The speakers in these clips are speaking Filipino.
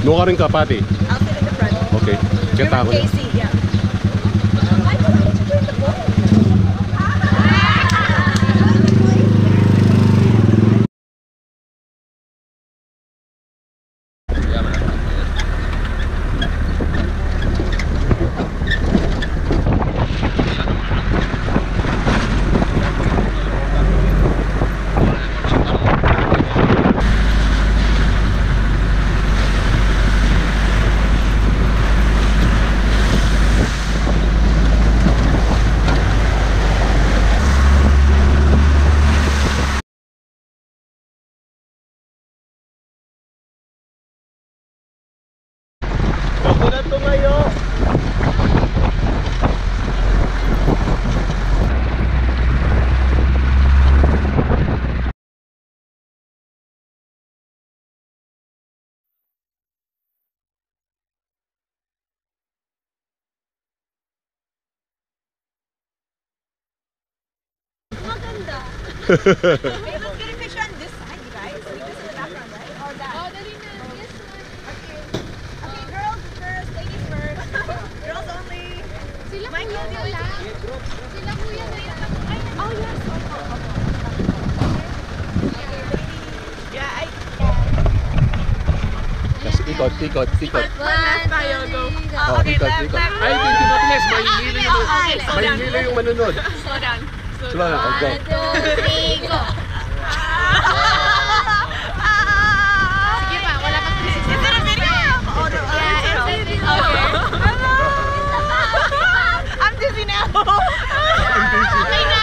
No ka rin ka, Pati? I'll sit in the front. Okay. You're Kita ko with na. Casey, yeah. Why did you bring the boat? Ako na tumayo. Maganda. Maybe let's get a picture on this side, you guys. Leave this in the background, right? Or that? Oh, dali na. Yes, okay. Okay, girls first, ladies first. Girls only. Sila kuya na lang. Sila kuya na lang. Oh, yes. Okay, ladies. Yeah, Kasi ikot. left tayo, go. Oh, Okay, ikot. left. Ay, hindi matinis. May hilo yung manunod. Slow down. Slow down. Go. 1, 2, 3, go. Sige pa, wala pang 360. Is it a video? Oh, no. Yeah, it's a video. Okay. I'm dizzy now. Okay na.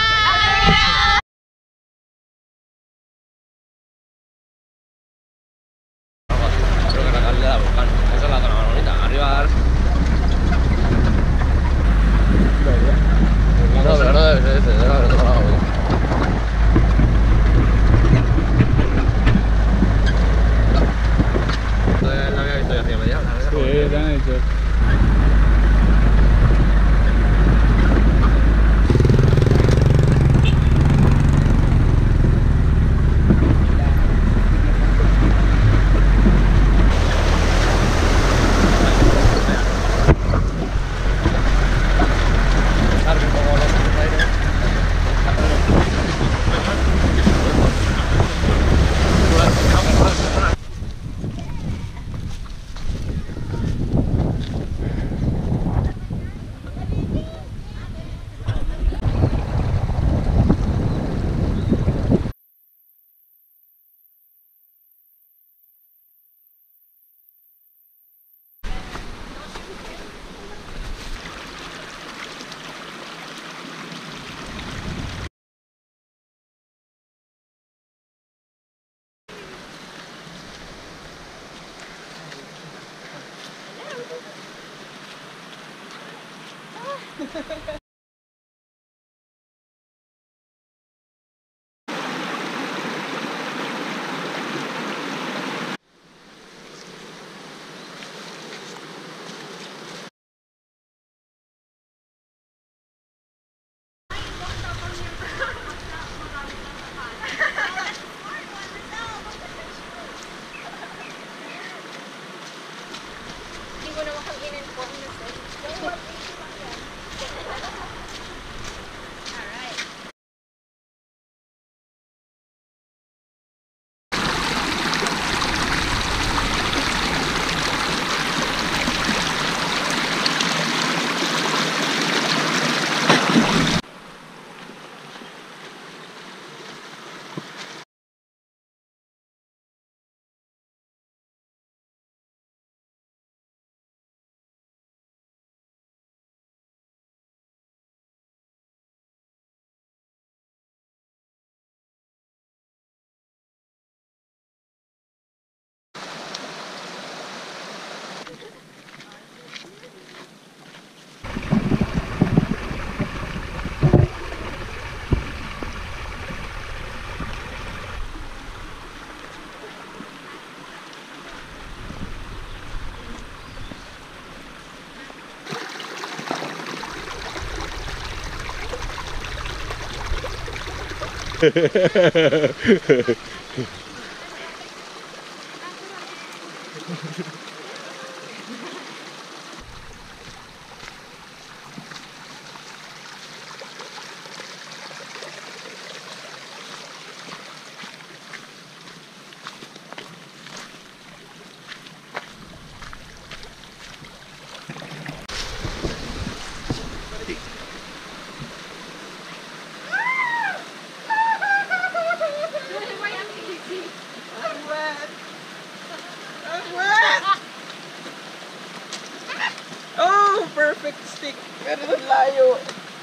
perfect stick. Pero ang layo.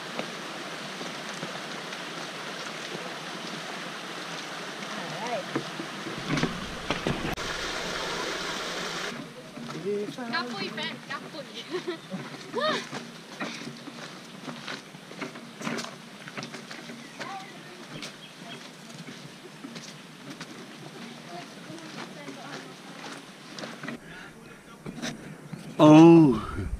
Alright. Kapoy, Ben. Kapoy. Oh.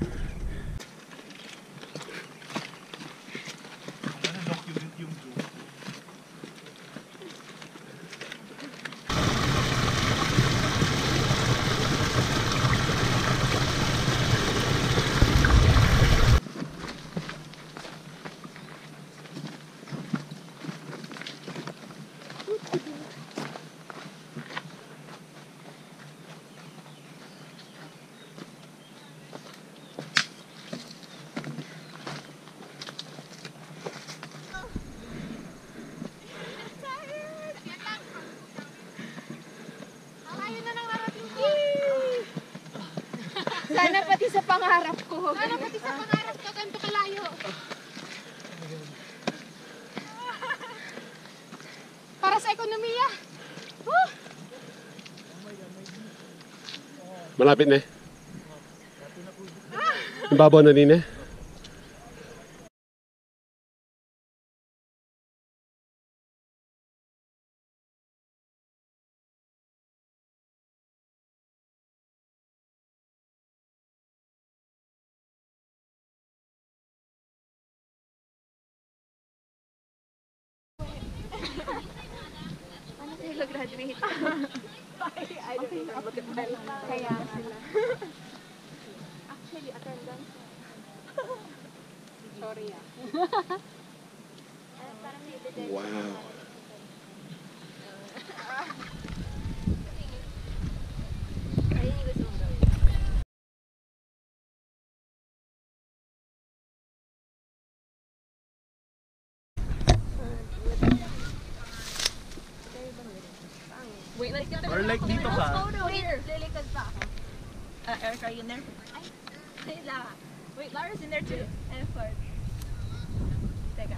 Sana pati sa pangarap ko. Sana pati sa pangarap ko, ganito kalayo. Para sa ekonomiya. Malapit na eh. Ibabaw na din eh. Ano tayo graduate? I don't know. Kaya sila. Actually, attendance. Sorry ah. Parang may evidence. Wow. Ayun yung gusto mong gawin. Wait, let's get the Or like dito ka. Wait, lilikad pa ako. Eric, are you in there? Wait lang. Wait, Lara's in there too. And of course. Teka.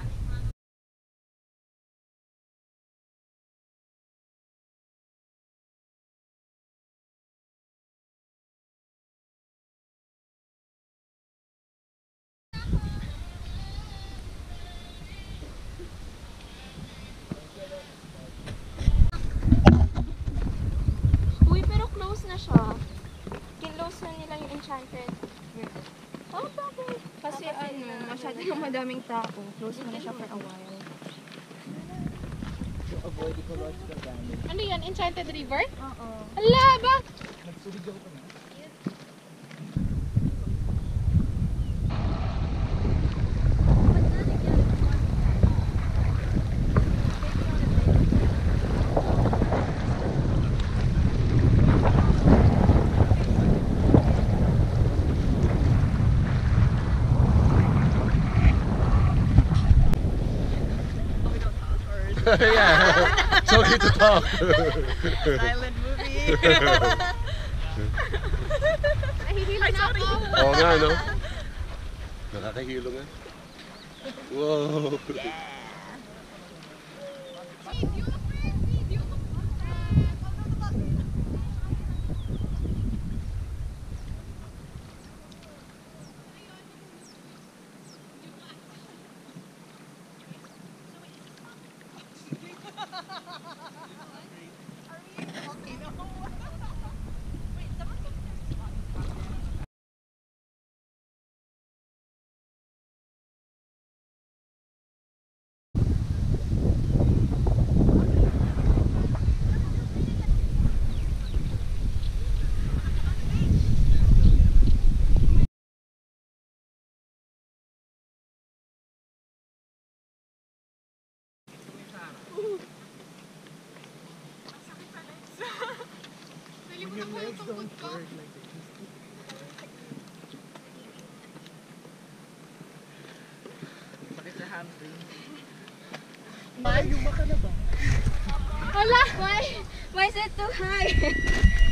Uy, pero close na siya. Kinlose na nila yung Enchanted. Oh, bakit? Kasi ano, masyado yung madaming tao. Close mo na siya for a while. To avoid ecological damage. Ano yan? Enchanted River? Oo. Ala, ba? Nagsulig ako na. Yeah. It's okay to talk. Silent movie. Nahihila na ako. Oo nga, no? Nakakahilo nga. Wow. When your legs don't work like Bakit sa hamstring? Man? Ayuma ka na ba? Hala! Why is it too high?